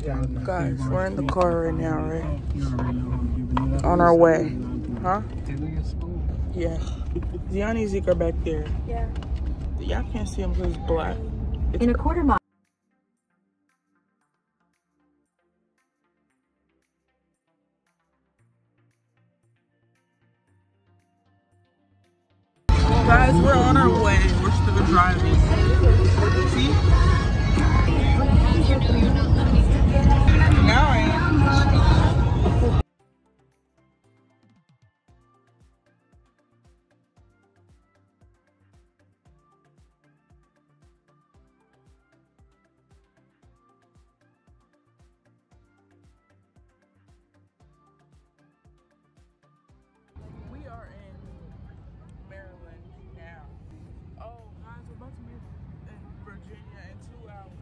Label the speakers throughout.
Speaker 1: Guys, we're in the car right now, right? On our way. Huh? Yeah. Ziani and Zeke are back there.
Speaker 2: Yeah.
Speaker 1: Y'all can't see him because he's black.
Speaker 2: In a quarter mile.
Speaker 1: Guys, we're on our way. We're still driving. See? Now I am. We are in Maryland now. Oh, guys, we're about to be in Virginia in 2 hours.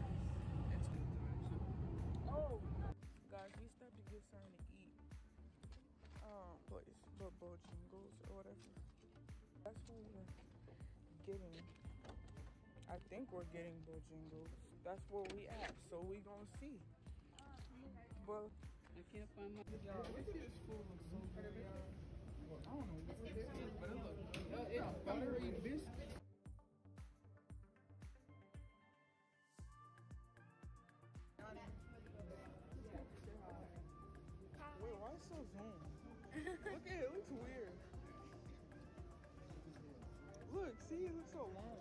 Speaker 1: Oh, guys, we stopped to get something to eat. Place, Bojangles or whatever. That's what we're getting. I think we're getting Bojangles. That's what we asked, so we gonna see. But I can't find my. Y'all, look at this food. Looks so good, y'all. I don't know what this is, but it looks good. It's buttery biscuit. Wait, why is it so zoom? Look at it, it looks weird. Look, see, it looks so long.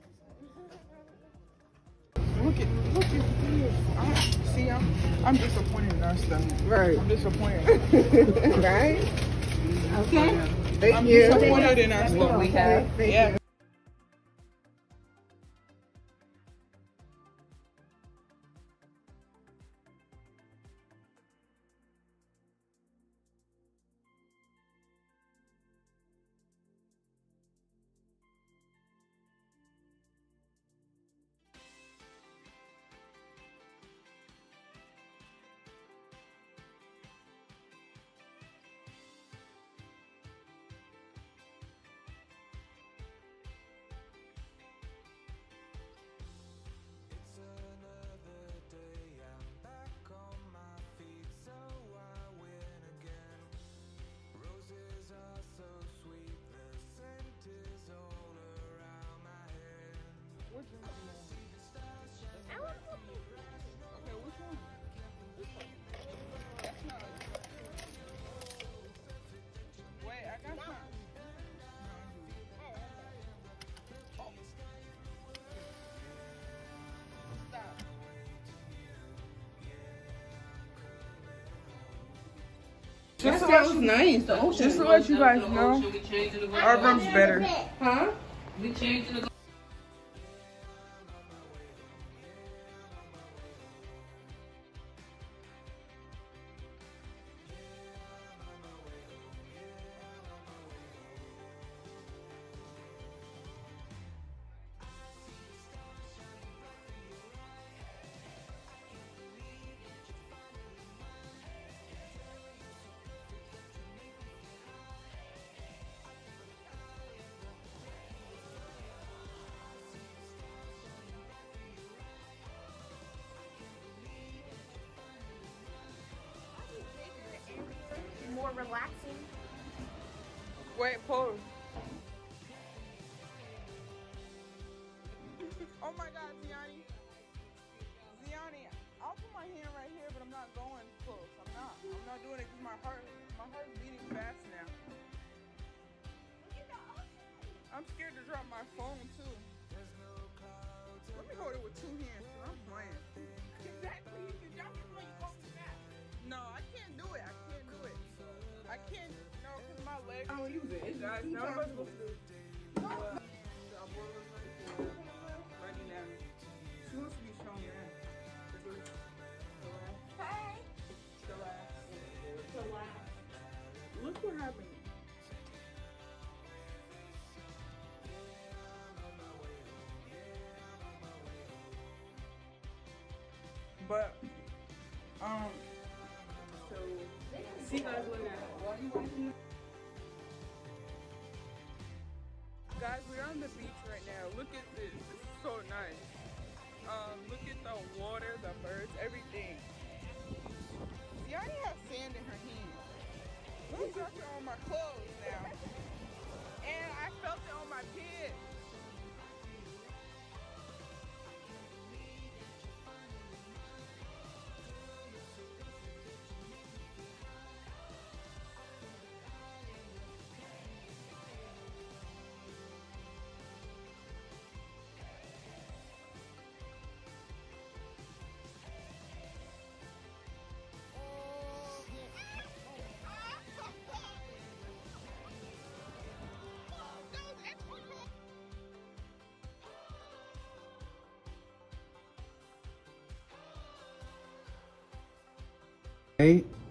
Speaker 1: Look at this. See, I'm disappointed in our stuff.
Speaker 3: Right.
Speaker 1: I'm disappointed.
Speaker 3: Right?
Speaker 2: Okay.
Speaker 1: I'm disappointed in our stuff.
Speaker 3: What we have.
Speaker 1: Yeah. What drink do you want?
Speaker 2: I want to
Speaker 1: Okay, which one? This one. That's not. Wait, I got some. Stop.
Speaker 3: That sounds nice. The ocean.
Speaker 1: Just to let you guys know, our room's better.
Speaker 3: Huh?
Speaker 4: We changed to the
Speaker 2: more relaxing.
Speaker 1: Wait, pause. Oh my God, Ziani. Ziani, I'll put my hand right here, but I'm not going close. I'm not doing it because my heart's beating fast now. I'm scared to drop my phone too. Let me hold it with 2 hands. I'm playing.
Speaker 4: exactly. You drop your phone, you walk too fast.
Speaker 1: No, I can't do it. I can't. No, because my legs.
Speaker 3: I don't use it.
Speaker 1: Guys, now I'm supposed to do. Ready now. She wants to be shown that.
Speaker 2: Hey.
Speaker 1: Look what happened. But, so, see you guys later. Guys, we're on the beach right now. Look at this. This is so nice. Look at the water, the birds, everything. instructor on my clothes now. And I felt it on my pants.
Speaker 5: Hey.